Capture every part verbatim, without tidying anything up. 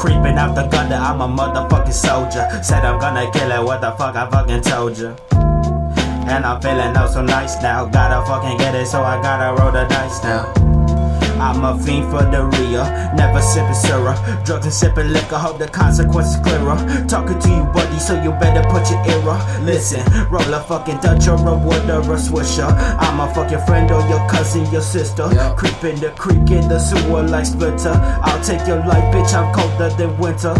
Creeping out the gutter, I'm a motherfucking soldier. Said I'm gonna kill it, what the fuck I fucking told you. And I'm feeling oh so nice now. Gotta fucking get it, so I gotta roll the dice now. I'm a fiend for the real, never sipping syrup. Drugs and sipping liquor, hope the consequences clearer. Talking to you buddy, so you better put your ear up. Listen, roll a fucking Dutch or a wood or a Swisher. I'm a fucking friend or your cousin, your sister. Yeah. Creep in the creek in the sewer like Splitter. I'll take your life, bitch, I'm colder than winter.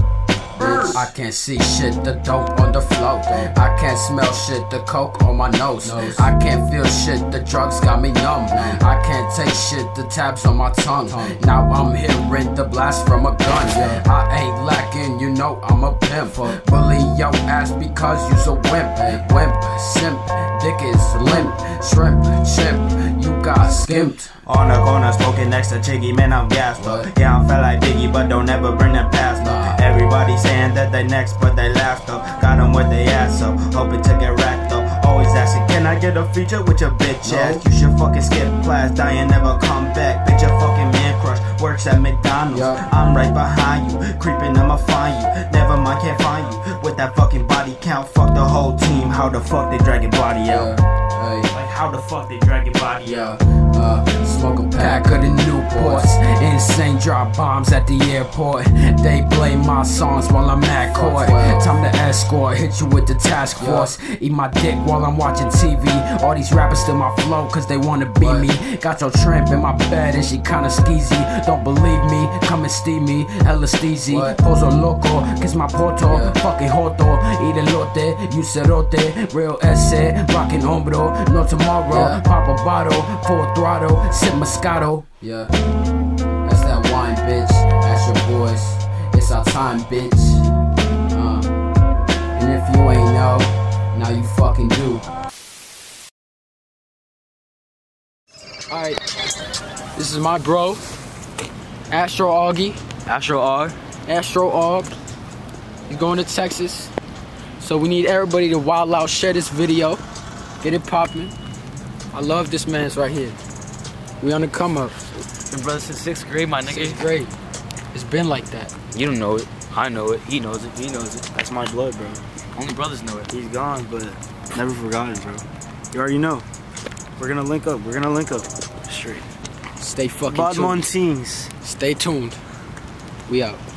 I can't see shit, the dope on the floor. I can't smell shit, the coke on my nose. I can't feel shit, the drugs got me numb. I can't take shit, the tabs on my tongue. Now I'm hearing the blast from a gun. I ain't lacking, you know I'm a pimp. Bully your ass because you's a wimp. Wimp, simp, dick is limp. Shrimp, chimp, you got skimped. On the corner smoking next to Chiggy, man I'm gassed up. Yeah, I'm felt like Biggie, but don't ever bring them past up. Everybody saying that they next, but they last up. Got them with their ass up, hoping to get racked up. Always asking, can I get a feature with your bitch ass? You should fucking skip class, die and never come back. Bitch, your fucking man crush works at McDonald's. I'm right behind you, creeping, I'ma find you. Never mind, can't find you with that fucking body count. Fuck the whole team, how the fuck they drag your body out? Like how the fuck they drag your body out? Uh, smoke a pack of the Newports. Insane drop bombs at the airport. They play my songs while I'm at court. Time to escort, hit you with the task force. Eat my dick while I'm watching T V. All these rappers steal my flow cause they wanna be me. Got your tramp in my bed and she kinda skeezy. Don't believe me, come and steal me. Hella steezy, poso loco, kiss my porto. Fucking joto, eat elote, you cerote. Real ese, rockin' hombro. No tomorrow, pop a bottle, full throttle, sip Moscato. Yeah, that's that wine, bitch. That's your boys. It's our time, bitch. Uh, and if you ain't know, now you fucking do. Alright, this is my bro, Astro Augie. Astro Aug. Astro Aug. He's going to Texas. So we need everybody to wild out, share this video, get it popping. I love this man's right here. We on the come up. Been brothers since sixth grade, my nigga. Sixth grade. It's been like that. You don't know it. I know it. He knows it. He knows it. That's my blood, bro. Only brothers know it. He's gone, but never forgotten, bro. You already know. We're gonna link up. We're gonna link up. Straight. Stay fucking Bad tuned. Montines. Stay tuned. We out.